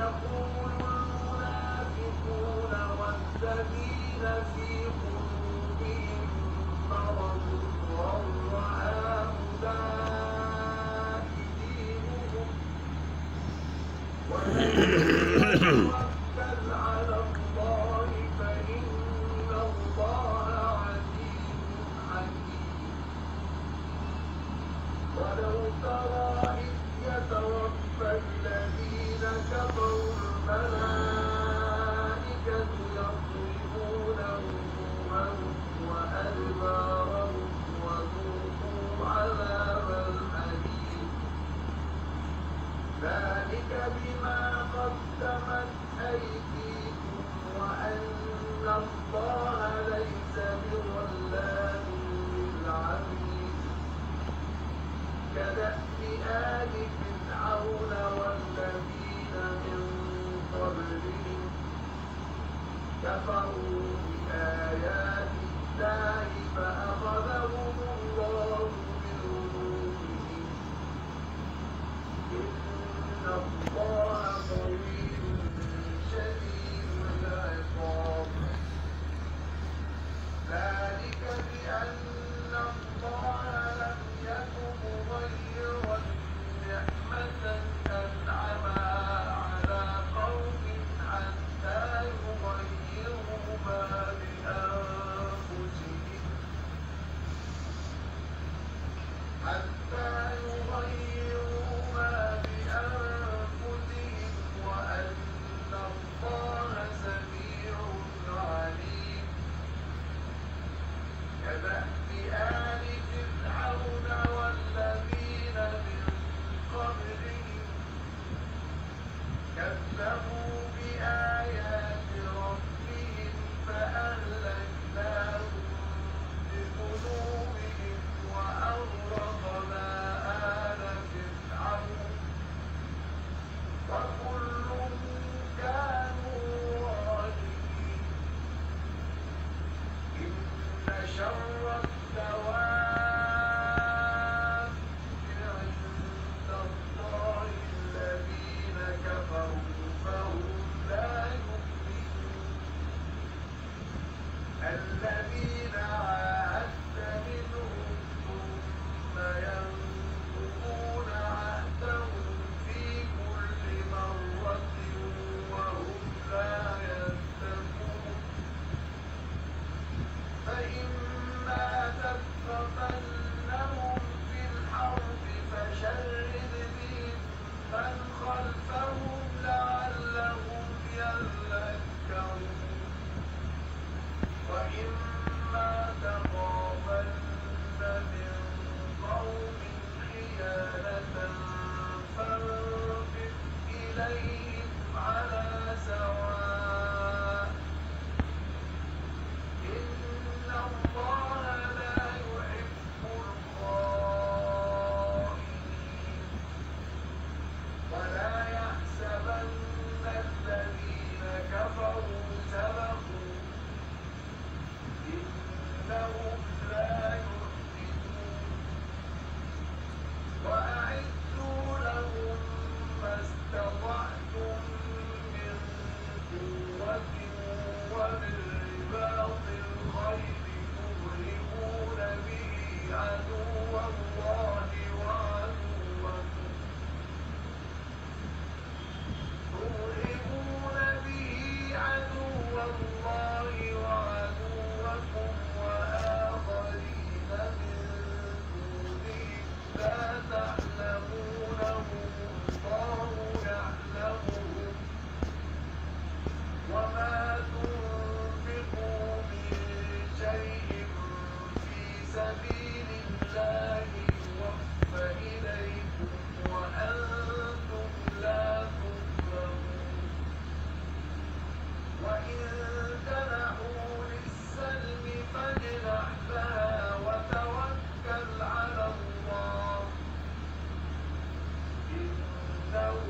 يقول المنافقون والذين في قلوبهم مرض غر هؤلاء دينهم ومن يتوكل على الله فإن الله عزيز حكيم. ولو ترى إذ يتوفى الذين كفروا الملائكة يضربون وجوههم وأدبارهم وذوقوا عذاب الحريق ذلك بما قدمت أيديكم وأن الله ليس بظلام للعبيد. كدأب آل فرعون والذين من قبلهم كفروا بآيات الله فأخذهم الله بذنوبهم إن الله قوي شديد العقاب. ذلك بأن الله لم يكن مغيرا نعمة أنعمها على قوم حتى يغيروا ما بأنفسهم وأن الله سميع عليم. كدأب آل فرعون والذين من قبلهم كذبوا بآيات ربهم فأهلكناهم بذنوبهم وأغرقنا آل فرعون وكل كانوا ظالمين. إن شر الدواب عند الله الذين كفروا فهم لا يؤمنون. الذين عاهدت منهم ثم ينقضون عهدهم في كل مرة وهم لا يتقون. فإما تثقفنهم في الحرب فشرد بهم من خلفهم لعلهم يذكرون. وإما تخافن من قوم خيانة فانبذ إليهم على سواء إن الله لا يحب الخائنين. ولا يحسبن الذين كفروا سبقوا إنهم لا يحسنون. وأعدوا لهم ما استطعتم من قوة ومن رباط الخيل ترهبون به عدو الله وعدوكم وآخرين من دونهم لا تعلمونهم الله يعلمهم. وما تنفقوا من شيء في سبيل الله يوفى إليكم وأنتم لا تظلمون. وإن جنحوا للسلم فاجنح لها وتوكل على الله إنه